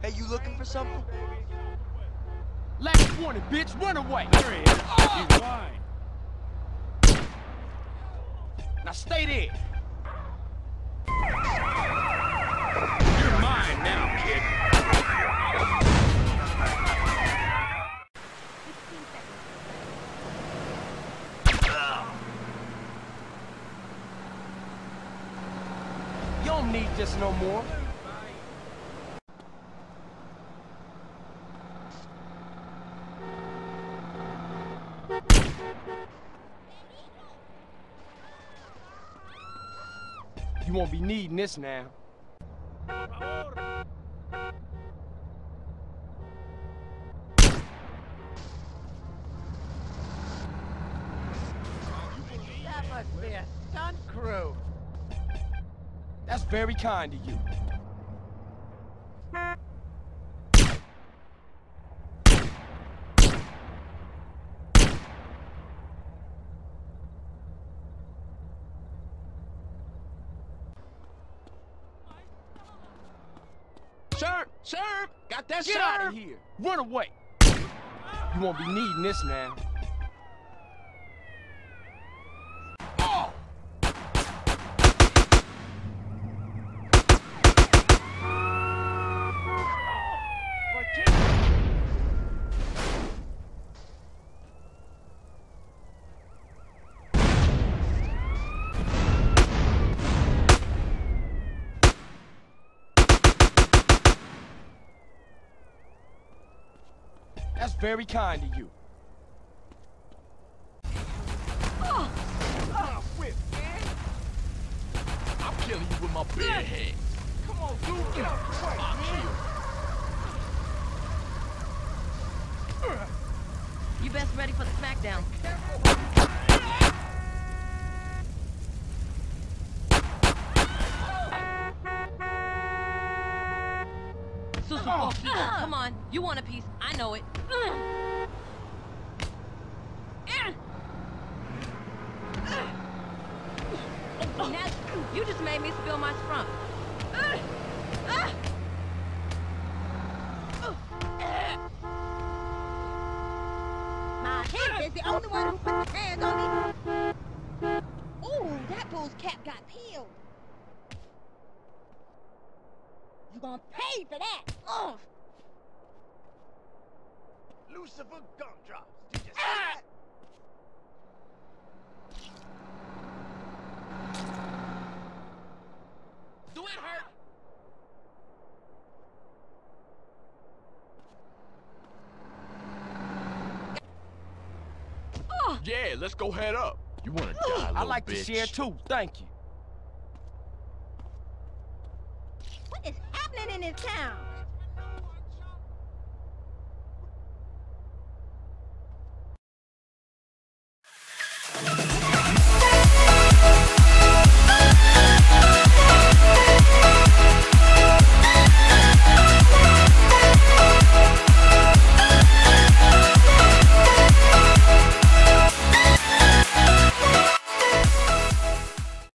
Hey, you looking for something? Last warning, bitch, run away! There he is. He's fine. Now stay there! You're mine now, kid. You don't need this no more. You won't be needing this now. That must be a stunt crew. That's very kind of you. Sir, got that Get out of here! Run away! You won't be needing this now. Oh! That's very kind of you. Whip, man. I'm killing you with my bare head. Come on, dude, get out the way, man. You best ready for the smackdown. Come on, you want a piece. I know it. Now, you just made me spill my sprunk. My head is the only one who put his hands on me. Ooh, that fool's cap got peeled. You gonna pay for that. Ugh. Lucifer Gumdrops. Did you see that? Do it hurt? Yeah, let's go head up. You wanna die, little I like bitch. to share too, thank you. What is happening in this town?